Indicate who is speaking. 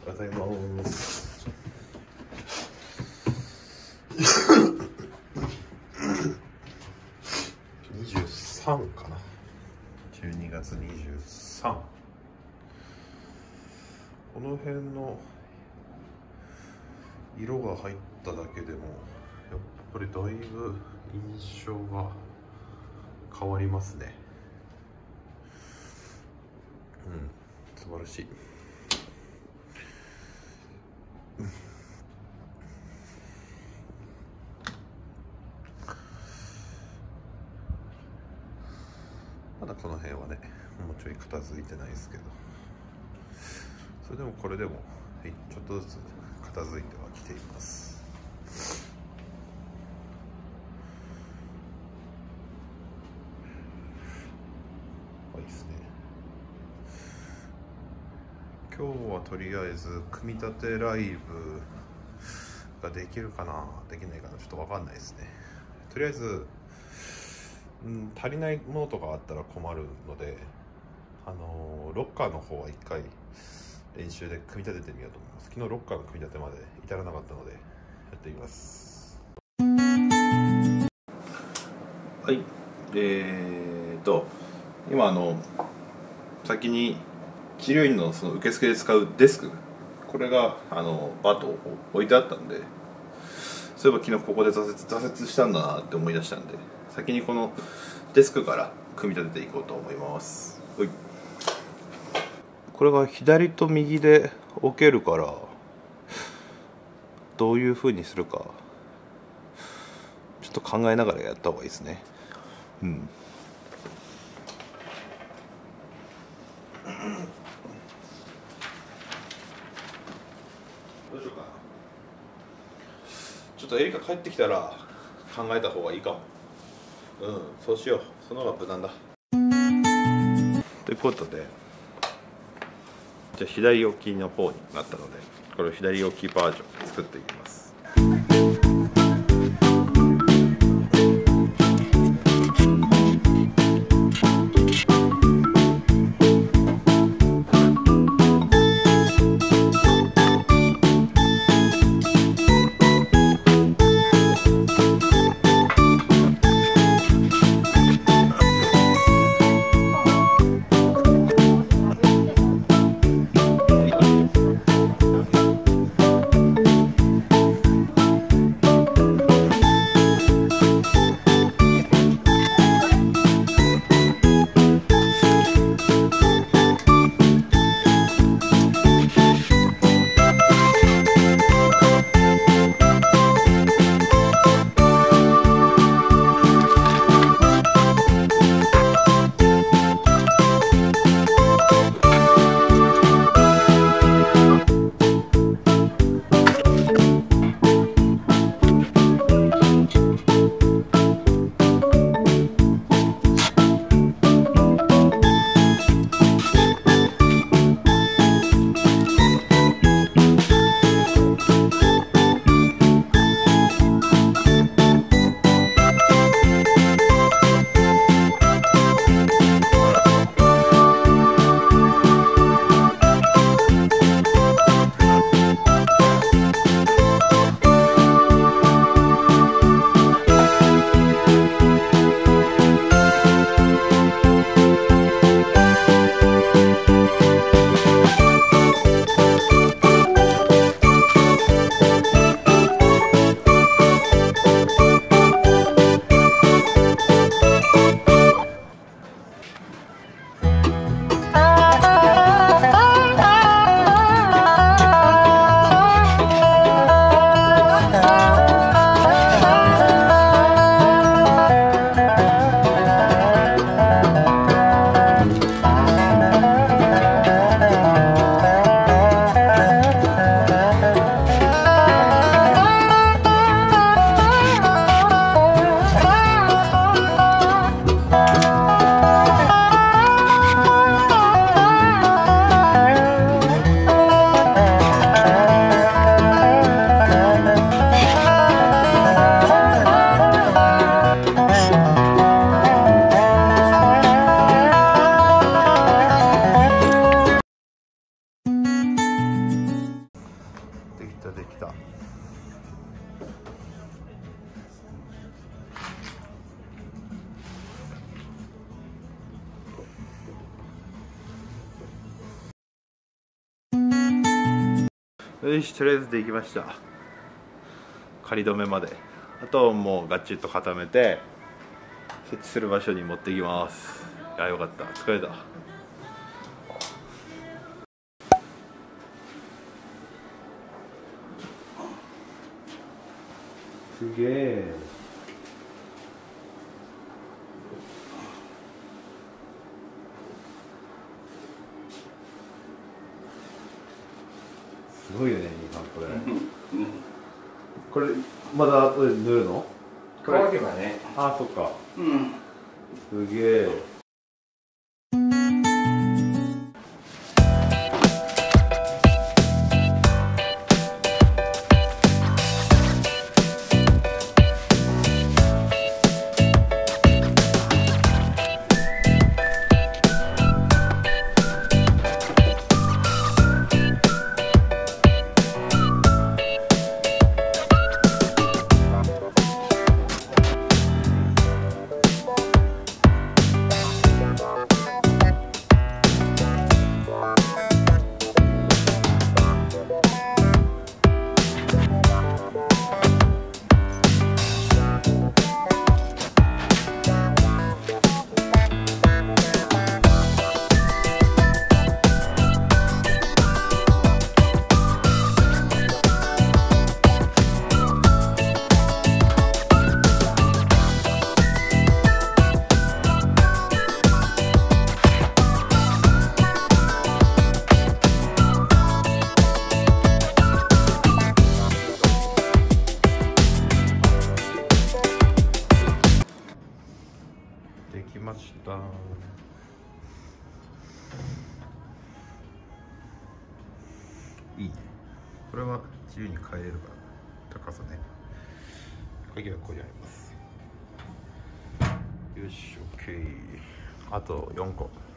Speaker 1: おはようございます。23かな。12月23。この辺の色が入っただけでもやっぱりだいぶ印象が変わりますね。素晴らしい。まだこの辺はね、もうちょい片付いてないですけど、それでもこれでもちょっとずつ片付いてはきています。いいですね。今日はとりあえず組み立てライブができるかな、できないかな、ちょっと分かんないですね。とりあえず、足りないものとかあったら困るので、ロッカーの方は一回練習で組み立ててみようと思います。昨日ロッカーの組み立てまで至らなかったのでやってみます。はい、今先に治療院のその受付で使うデスク、これがバットを置いてあったんで、そういえば昨日ここで挫折したんだなって思い出したんで、先にこのデスクから組み立てていこうと思います。はい、これが左と右で置けるから、どういう風にするかちょっと考えながらやった方がいいですね。どうしようかな。ちょっとエリカ帰ってきたら考えた方がいいかも。そうしよう。その方が無難だ。ということで、じゃあ左置きの方になったので、これを左置きバージョン作っていきます。 よし、とりあえずできました。仮止めまで、あともうガチッと固めて設置する場所に持っていきます。いや、よかった、疲れた。すげえ。すごいよね、兄さんこれ。これまだ後で塗るの？
Speaker 2: 乾けばね。
Speaker 1: ああ、そっか。
Speaker 2: うん。
Speaker 1: すげえ。できました。いいね。これは自由に変えれるから高さね。鍵はここにあります。よし、 OK。あと4個。